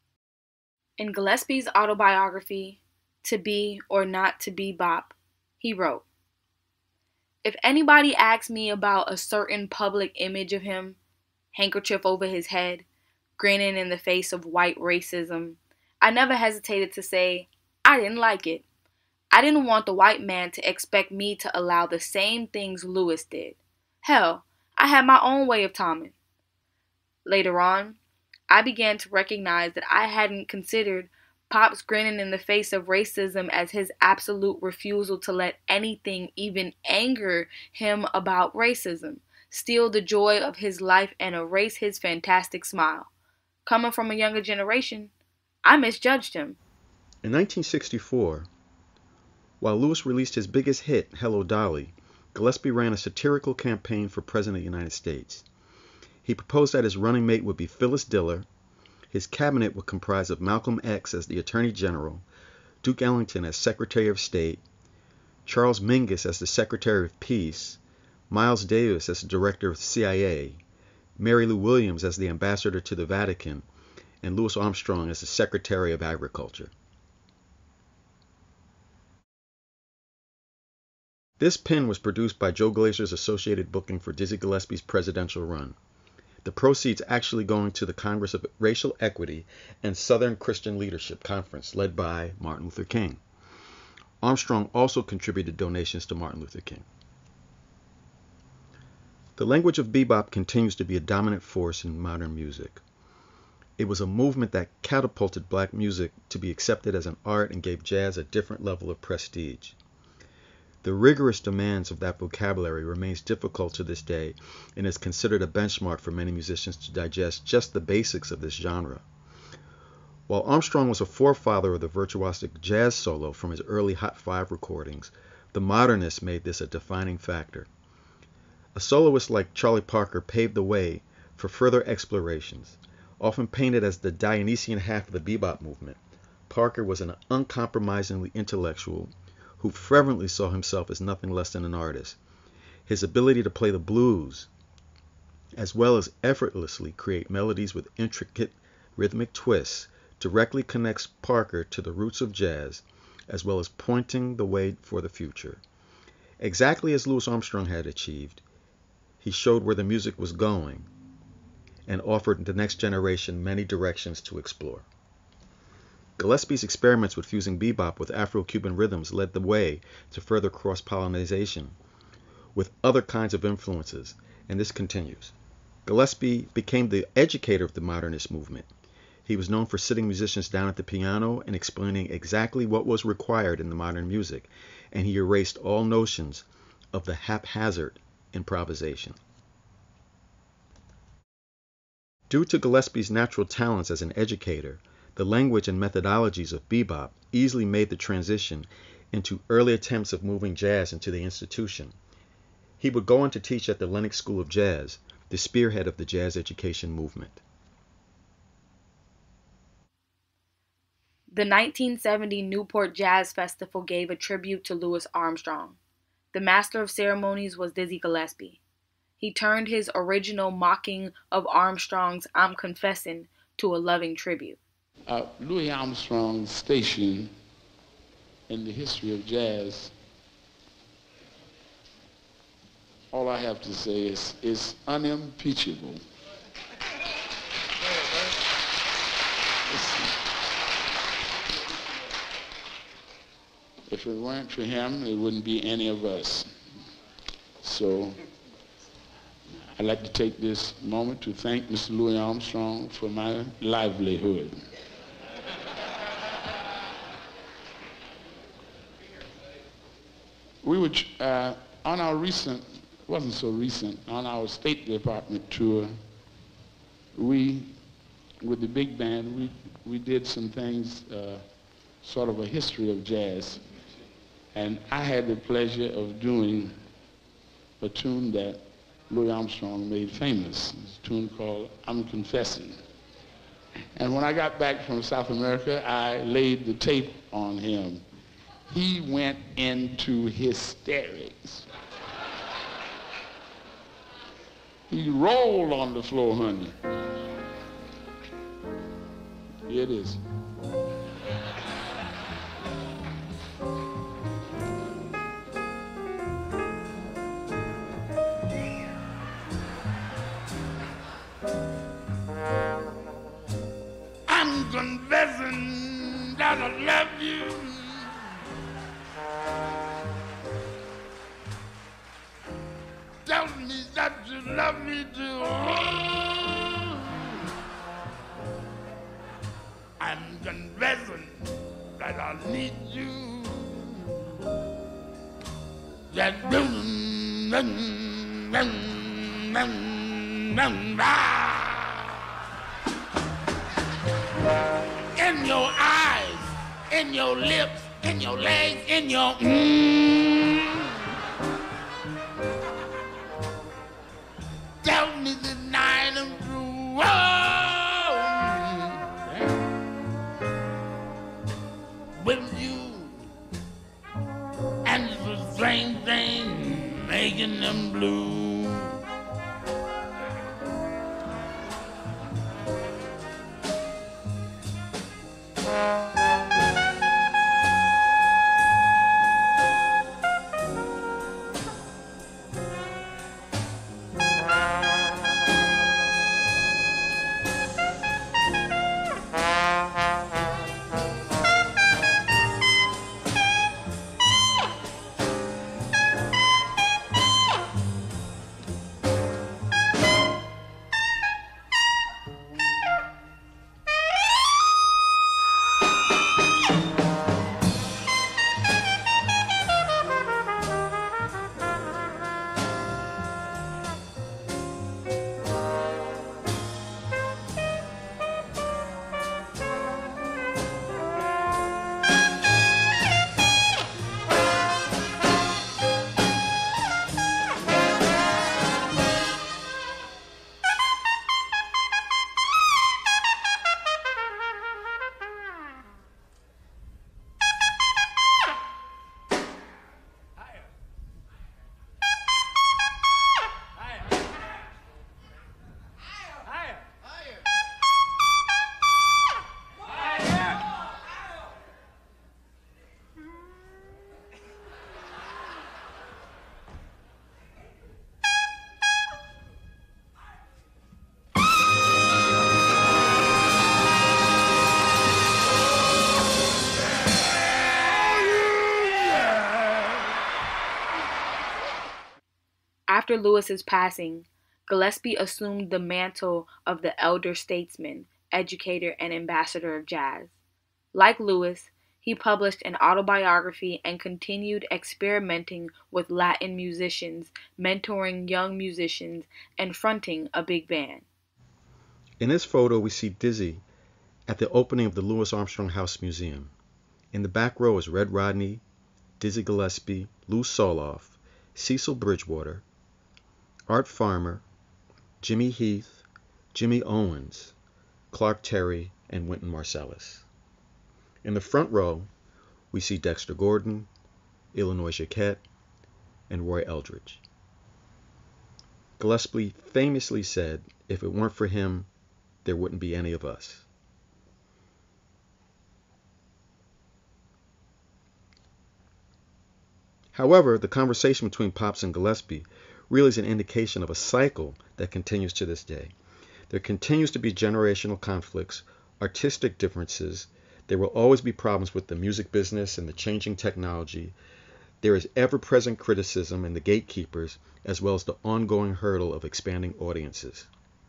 In Gillespie's autobiography, To Be or Not to Be Bop, he wrote, "If anybody asks me about a certain public image of him, handkerchief over his head, grinning in the face of white racism, I never hesitated to say, I didn't like it. I didn't want the white man to expect me to allow the same things Louis did. Hell, I had my own way of timing. Later on, I began to recognize that I hadn't considered Pop's grinning in the face of racism as his absolute refusal to let anything even anger him about racism, steal the joy of his life, and erase his fantastic smile. Coming from a younger generation, I misjudged him. In 1964, while Louis released his biggest hit, Hello Dolly, Gillespie ran a satirical campaign for President of the United States. He proposed that his running mate would be Phyllis Diller. His cabinet would comprise of Malcolm X as the Attorney General, Duke Ellington as Secretary of State, Charles Mingus as the Secretary of Peace, Miles Davis as the Director of the CIA, Mary Lou Williams as the Ambassador to the Vatican, and Louis Armstrong as the Secretary of Agriculture. This pin was produced by Joe Glazer's Associated Booking for Dizzy Gillespie's presidential run. The proceeds actually going to the Congress of Racial Equity and Southern Christian Leadership Conference led by Martin Luther King. Armstrong also contributed donations to Martin Luther King. The language of bebop continues to be a dominant force in modern music. It was a movement that catapulted black music to be accepted as an art and gave jazz a different level of prestige. The rigorous demands of that vocabulary remains difficult to this day and is considered a benchmark for many musicians to digest just the basics of this genre. While Armstrong was a forefather of the virtuosic jazz solo from his early Hot 5 recordings, the modernists made this a defining factor. A soloist like Charlie Parker paved the way for further explorations. Often painted as the Dionysian half of the bebop movement, Parker was an uncompromisingly intellectual who fervently saw himself as nothing less than an artist. His ability to play the blues, as well as effortlessly create melodies with intricate rhythmic twists, directly connects Parker to the roots of jazz, as well as pointing the way for the future. Exactly as Louis Armstrong had achieved, he showed where the music was going and offered the next generation many directions to explore. Gillespie's experiments with fusing bebop with Afro-Cuban rhythms led the way to further cross-pollination with other kinds of influences, and this continues. Gillespie became the educator of the modernist movement. He was known for sitting musicians down at the piano and explaining exactly what was required in the modern music, and he erased all notions of the haphazard improvisation. Due to Gillespie's natural talents as an educator, the language and methodologies of bebop easily made the transition into early attempts of moving jazz into the institution. He would go on to teach at the Lenox School of Jazz, the spearhead of the jazz education movement. The 1970 Newport Jazz Festival gave a tribute to Louis Armstrong. The master of ceremonies was Dizzy Gillespie. He turned his original mocking of Armstrong's "I'm Confessing" to a loving tribute. Louis Armstrong's station in the history of jazz, all I have to say is unimpeachable. If it weren't for him, it wouldn't be any of us. So I'd like to take this moment to thank Mr. Louis Armstrong for my livelihood. We were on our recent, wasn't so recent, on our State Department tour, we, with the big band, we did some things, sort of a history of jazz. And I had the pleasure of doing a tune that Louis Armstrong made famous. It's a tune called "I'm Confessing." And when I got back from South America, I laid the tape on him. He went into hysterics. He rolled on the floor, honey. Here it is. I'm confessing that I love you. Tell me that that you love me too. I'm confessing that I need you. That in your eyes, in your lips, in your legs, in your tell me the night I'm through. With you, and it's the same thing making them blue. After Lewis's passing, Gillespie assumed the mantle of the elder statesman, educator, and ambassador of jazz. Like Lewis, he published an autobiography and continued experimenting with Latin musicians, mentoring young musicians, and fronting a big band. In this photo, we see Dizzy at the opening of the Louis Armstrong House Museum. In the back row is Red Rodney, Dizzy Gillespie, Lou Soloff, Cecil Bridgewater, Art Farmer, Jimmy Heath, Jimmy Owens, Clark Terry, and Wynton Marsalis. In the front row, we see Dexter Gordon, Illinois Jacquet, and Roy Eldridge. Gillespie famously said, "If it weren't for him, there wouldn't be any of us." However, the conversation between Pops and Gillespie really is an indication of a cycle that continues to this day. There continues to be generational conflicts, artistic differences. There will always be problems with the music business and the changing technology. There is ever-present criticism and the gatekeepers, as well as the ongoing hurdle of expanding audiences.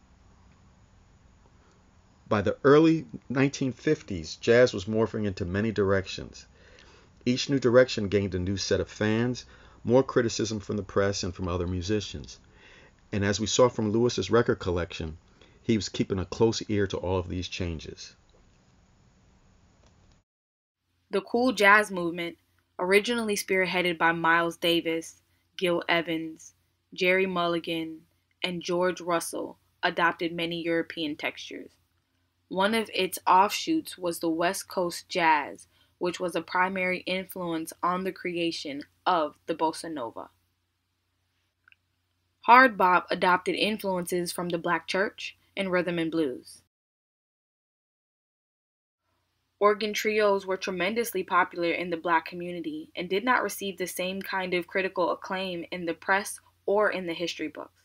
By the early 1950s, jazz was morphing into many directions. Each new direction gained a new set of fans, more criticism from the press and from other musicians. And as we saw from Lewis's record collection, he was keeping a close ear to all of these changes. The cool jazz movement, originally spearheaded by Miles Davis, Gil Evans, Jerry Mulligan, and George Russell, adopted many European textures. One of its offshoots was the West Coast jazz, which was a primary influence on the creation of the bossa nova. Hard bop adopted influences from the black church and rhythm and blues. Organ trios were tremendously popular in the black community and did not receive the same kind of critical acclaim in the press or in the history books.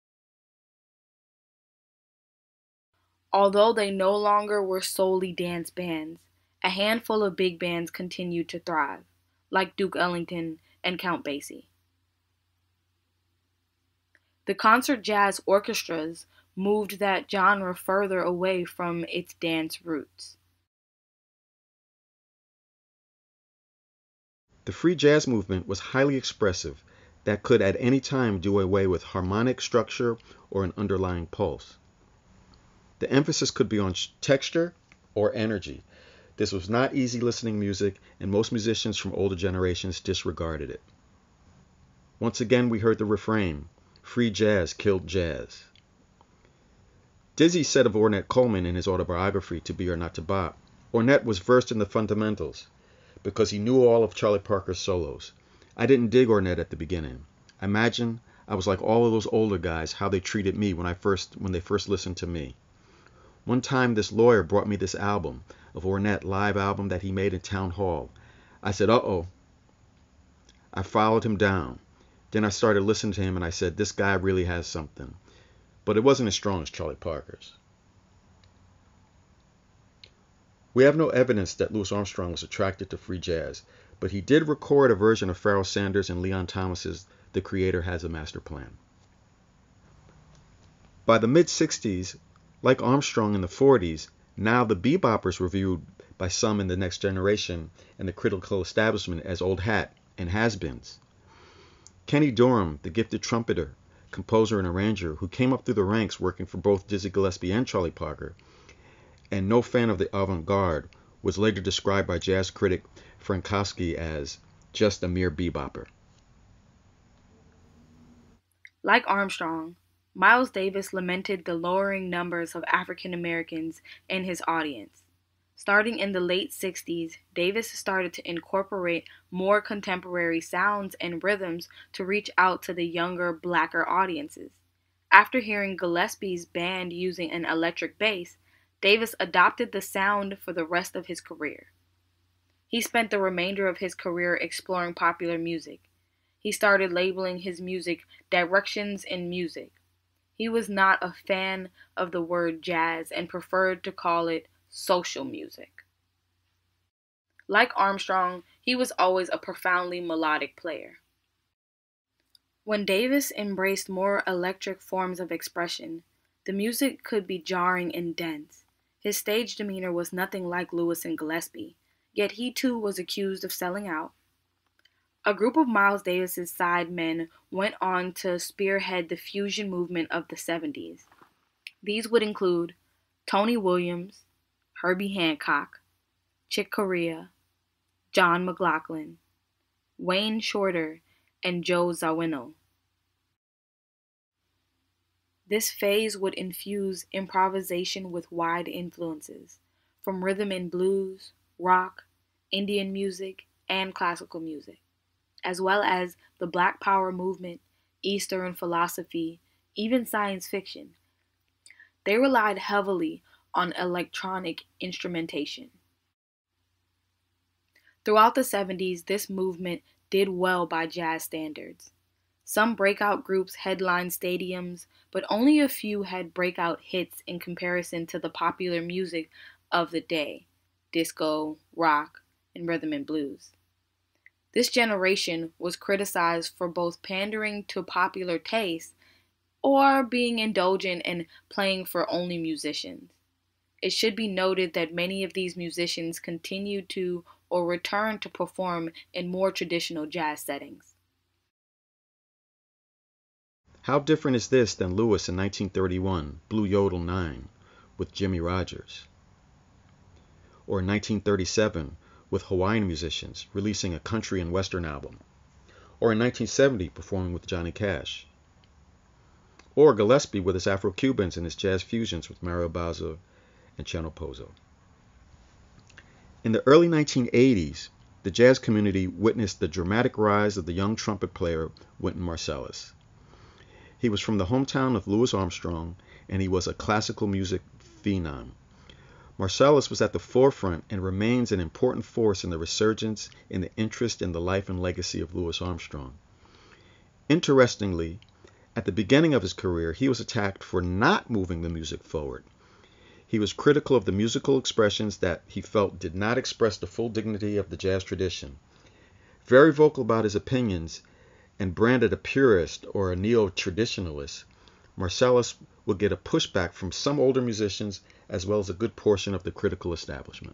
Although they no longer were solely dance bands, a handful of big bands continued to thrive, like Duke Ellington and Count Basie. The concert jazz orchestras moved that genre further away from its dance roots. The free jazz movement was highly expressive that could at any time do away with harmonic structure or an underlying pulse. The emphasis could be on texture or energy. This was not easy listening music, and most musicians from older generations disregarded it. Once again, we heard the refrain, "Free jazz killed jazz." Dizzy said of Ornette Coleman in his autobiography, To Be or Not to Bop, Ornette was versed in the fundamentals because he knew all of Charlie Parker's solos. I didn't dig Ornette at the beginning. I imagine I was like all of those older guys, how they treated me when they first listened to me. One time this lawyer brought me this album of Ornette, live album that he made in Town Hall. I said, uh-oh. I followed him down. Then I started listening to him and I said, this guy really has something. But it wasn't as strong as Charlie Parker's. We have no evidence that Louis Armstrong was attracted to free jazz, but he did record a version of Pharoah Sanders and Leon Thomas's The Creator Has a Master Plan. By the mid-60s, like Armstrong in the 40s, now the beboppers were viewed by some in the next generation and the critical establishment as old hat and has-beens. Kenny Dorham, the gifted trumpeter, composer and arranger who came up through the ranks working for both Dizzy Gillespie and Charlie Parker, and no fan of the avant-garde, was later described by jazz critic Frankowski as just a mere bebopper. Like Armstrong, Miles Davis lamented the lowering numbers of African Americans in his audience. Starting in the late 60s, Davis started to incorporate more contemporary sounds and rhythms to reach out to the younger, blacker audiences. After hearing Gillespie's band using an electric bass, Davis adopted the sound for the rest of his career. He spent the remainder of his career exploring popular music. He started labeling his music Directions in Music. He was not a fan of the word jazz and preferred to call it social music. Like Armstrong, he was always a profoundly melodic player. When Davis embraced more electric forms of expression, the music could be jarring and dense. His stage demeanor was nothing like Louis and Gillespie, yet he too was accused of selling out. A group of Miles Davis's sidemen went on to spearhead the fusion movement of the 70s. These would include Tony Williams, Herbie Hancock, Chick Corea, John McLaughlin, Wayne Shorter, and Joe Zawinul. This phase would infuse improvisation with wide influences, from rhythm and blues, rock, Indian music, and classical music, as well as the Black Power movement, Eastern philosophy, even science fiction. They relied heavily on electronic instrumentation. Throughout the 70s, this movement did well by jazz standards. Some breakout groups headlined stadiums, but only a few had breakout hits in comparison to the popular music of the day, disco, rock, and rhythm and blues. This generation was criticized for both pandering to popular taste or being indulgent and playing for only musicians. It should be noted that many of these musicians continued to or returned to perform in more traditional jazz settings. How different is this than Louis in 1931, Blue Yodel 9, with Jimmy Rogers? Or in 1937, with Hawaiian musicians, releasing a country and western album. Or in 1970, performing with Johnny Cash. Or Gillespie with his Afro-Cubans and his jazz fusions with Mario Bauza and Cheno Pozo. In the early 1980s, the jazz community witnessed the dramatic rise of the young trumpet player Wynton Marsalis. He was from the hometown of Louis Armstrong, and he was a classical music phenom. Marsalis was at the forefront and remains an important force in the resurgence in the interest in the life and legacy of Louis Armstrong. Interestingly, at the beginning of his career, he was attacked for not moving the music forward. He was critical of the musical expressions that he felt did not express the full dignity of the jazz tradition. Very vocal about his opinions, and branded a purist or a neo-traditionalist, Marsalis would get a pushback from some older musicians as well as a good portion of the critical establishment.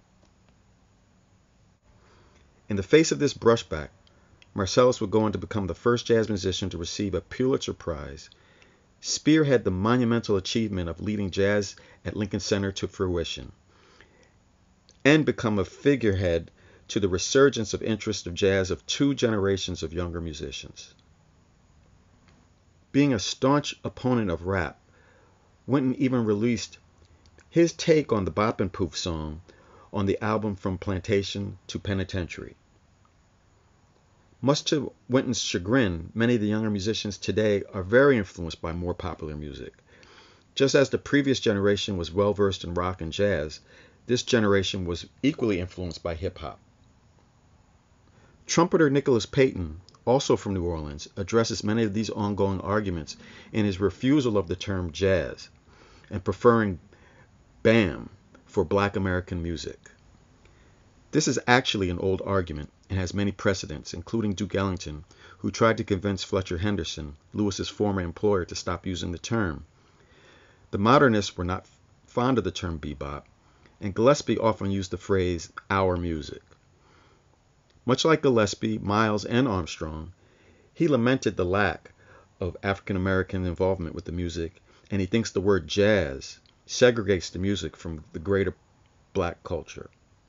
In the face of this brushback, Marsalis would go on to become the first jazz musician to receive a Pulitzer Prize, spearhead the monumental achievement of leading jazz at Lincoln Center to fruition, and become a figurehead to the resurgence of interest of jazz of two generations of younger musicians. Being a staunch opponent of rap, Wynton even released his take on the Bop and Poof song on the album From Plantation to Penitentiary. Much to Wynton's chagrin, many of the younger musicians today are very influenced by more popular music. Just as the previous generation was well versed in rock and jazz, this generation was equally influenced by hip-hop. Trumpeter Nicholas Payton, also from New Orleans, addresses many of these ongoing arguments in his refusal of the term jazz and preferring BAM for Black American music. This is actually an old argument and has many precedents, including Duke Ellington, who tried to convince Fletcher Henderson, Lewis's former employer, to stop using the term. The modernists were not fond of the term bebop, and Gillespie often used the phrase our music. Much like Gillespie, Miles, and Armstrong, he lamented the lack of African American involvement with the music, and he thinks the word jazz segregates the music from the greater black culture.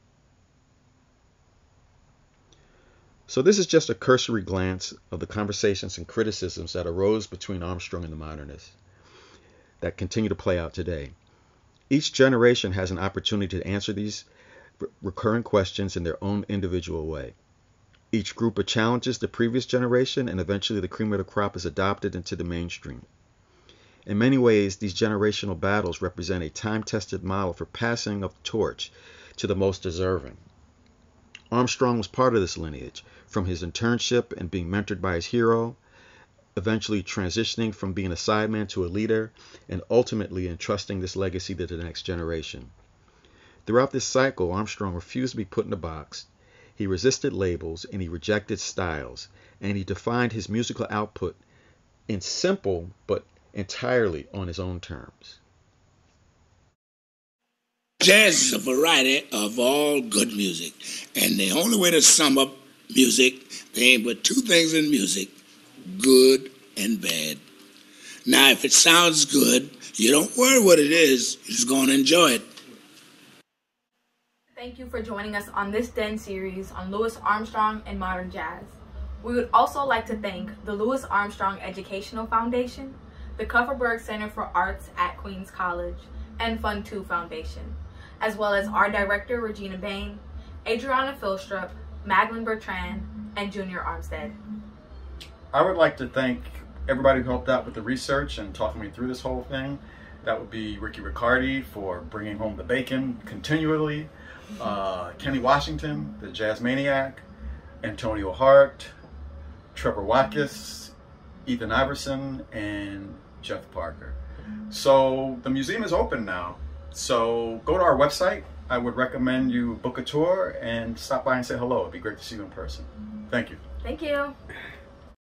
So this is just a cursory glance of the conversations and criticisms that arose between Armstrong and the modernists that continue to play out today. Each generation has an opportunity to answer these recurrent questions in their own individual way. Each group challenges the previous generation, and eventually the cream of the crop is adopted into the mainstream. In many ways, these generational battles represent a time-tested model for passing of the torch to the most deserving. Armstrong was part of this lineage, from his internship and being mentored by his hero, eventually transitioning from being a sideman to a leader, and ultimately entrusting this legacy to the next generation. Throughout this cycle, Armstrong refused to be put in a box. He resisted labels, and he rejected styles, and he defined his musical output in simple but entirely on his own terms. Jazz is a variety of all good music, and the only way to sum up music, there ain't but two things in music: good and bad. Now, if it sounds good, you don't worry what it is, you're just going to enjoy it. Thank you for joining us on this Den series on Louis Armstrong and Modern Jazz. We would also like to thank the Louis Armstrong Educational Foundation, the Kupferberg Center for Arts at Queens College, and Fund 2 Foundation, as well as our director, Regina Bain, Adriana Philstrup, Maglin Bertrand, and Junior Armstead. I would like to thank everybody who helped out with the research and talking me through this whole thing. That would be Ricky Riccardi for bringing home the bacon continually, Kenny Washington, the jazz maniac, Antonio Hart, Trevor Watkis, Ethan Iverson, and Jeff Parker. So the museum is open now. So go to our website. I would recommend you book a tour and stop by and say hello. It'd be great to see you in person. Thank you. Thank you.